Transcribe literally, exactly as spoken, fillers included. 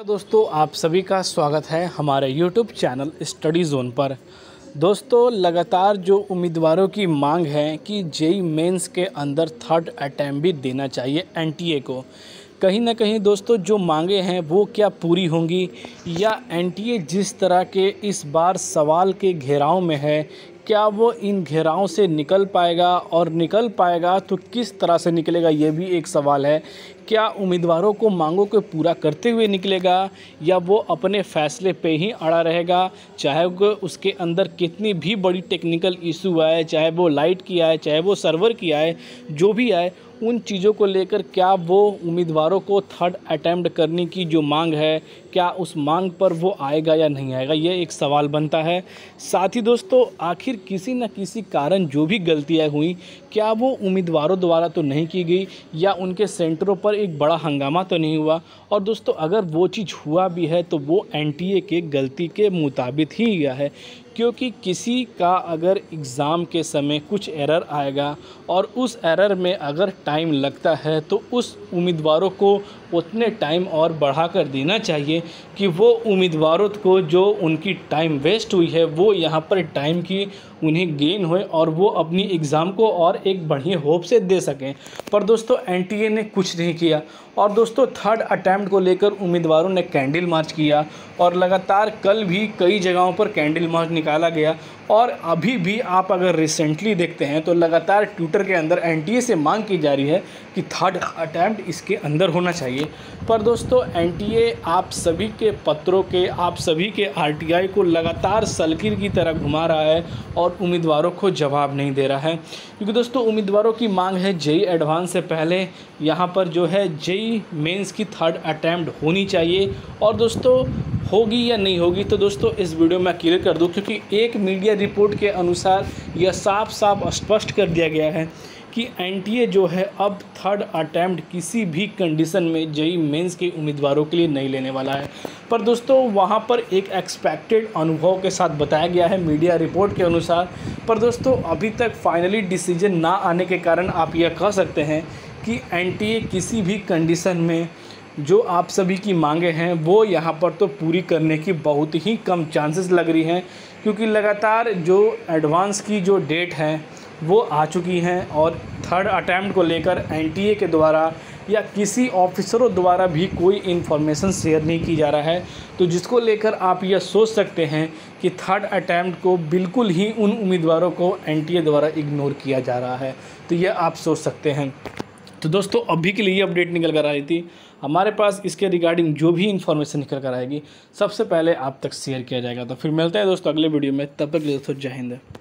दोस्तों, आप सभी का स्वागत है हमारे यूट्यूब चैनल स्टडी जोन पर। दोस्तों, लगातार जो उम्मीदवारों की मांग है कि जेई मेंस के अंदर थर्ड अटैम्प्ट भी देना चाहिए एनटीए को। कहीं ना कहीं दोस्तों जो मांगे हैं वो क्या पूरी होंगी, या एनटीए जिस तरह के इस बार सवाल के घेराव में है क्या वो इन घेराव से निकल पाएगा, और निकल पाएगा तो किस तरह से निकलेगा, ये भी एक सवाल है। क्या उम्मीदवारों को मांगों को पूरा करते हुए निकलेगा, या वो अपने फैसले पे ही अड़ा रहेगा, चाहे वो उसके अंदर कितनी भी बड़ी टेक्निकल इशू आए, चाहे वो लाइट की आए, चाहे वो सर्वर की आए, जो भी आए उन चीज़ों को लेकर क्या वो उम्मीदवारों को थर्ड अटैम्प्ट करने की जो मांग है, क्या उस मांग पर वो आएगा या नहीं आएगा, ये एक सवाल बनता है। साथ ही दोस्तों, आखिर किसी न किसी कारण जो भी गलतियाँ हुई क्या वो उम्मीदवारों द्वारा तो नहीं की गई, या उनके सेंटरों पर एक बड़ा हंगामा तो नहीं हुआ। और दोस्तों, अगर वो चीज़ हुआ भी है तो वो एनटीए के गलती के मुताबिक ही हुआ है, क्योंकि किसी का अगर एग्ज़ाम के समय कुछ एरर आएगा और उस एरर में अगर टाइम लगता है तो उस उम्मीदवारों को उतने टाइम और बढ़ा कर देना चाहिए कि वो उम्मीदवारों को जो उनकी टाइम वेस्ट हुई है वो यहाँ पर टाइम की उन्हें गेन होए और वो अपनी एग्ज़ाम को और एक बढ़िया होप से दे सकें। पर दोस्तों एनटीए ने कुछ नहीं किया। और दोस्तों, थर्ड अटैम्प्ट को लेकर उम्मीदवारों ने कैंडल मार्च किया, और लगातार कल भी कई जगहों पर कैंडल मार्च निकाला गया। और अभी भी आप अगर रिसेंटली देखते हैं तो लगातार ट्विटर के अंदर एनटीए से मांग की जा रही है कि थर्ड अटैम्प्ट इसके अंदर होना चाहिए। पर दोस्तों, एनटीए आप सभी के पत्रों के, आप सभी के आरटीआई को लगातार सलकीर की तरह घुमा रहा है और उम्मीदवारों को जवाब नहीं दे रहा है। क्योंकि दोस्तों, उम्मीदवारों की मांग है जेई एडवांस से पहले यहाँ पर जो है जेई मेंस की थर्ड अटैम्प्ट होनी चाहिए। और दोस्तों, होगी या नहीं होगी तो दोस्तों इस वीडियो में क्लियर कर दूं, क्योंकि एक मीडिया रिपोर्ट के अनुसार यह साफ साफ स्पष्ट कर दिया गया है कि एनटीए जो है अब थर्ड अटैम्प्ट किसी भी कंडीशन में जेई मेंस के उम्मीदवारों के लिए नहीं लेने वाला है। पर दोस्तों, वहां पर एक एक्सपेक्टेड अनुभव के साथ बताया गया है मीडिया रिपोर्ट के अनुसार। पर दोस्तों, अभी तक फाइनली डिसीजन ना आने के कारण आप यह कह सकते हैं कि एनटीए किसी भी कंडीशन में जो आप सभी की मांगे हैं वो यहाँ पर तो पूरी करने की बहुत ही कम चांसेस लग रही हैं, क्योंकि लगातार जो एडवांस की जो डेट है वो आ चुकी हैं और थर्ड अटैम्प्ट को लेकर एनटीए के द्वारा या किसी ऑफिसरों द्वारा भी कोई इन्फॉर्मेशन शेयर नहीं की जा रहा है। तो जिसको लेकर आप यह सोच सकते हैं कि थर्ड अटैम्प्ट को बिल्कुल ही उन उम्मीदवारों को एनटीए द्वारा इग्नोर किया जा रहा है। तो यह आप सोच सकते हैं। तो दोस्तों, अभी के लिए ये अपडेट निकल कर आई थी। हमारे पास इसके रिगार्डिंग जो भी इन्फॉर्मेशन निकल कर आएगी सबसे पहले आप तक शेयर किया जाएगा। तो फिर मिलते हैं दोस्तों अगले वीडियो में, तब तक दोस्तों जय हिंद।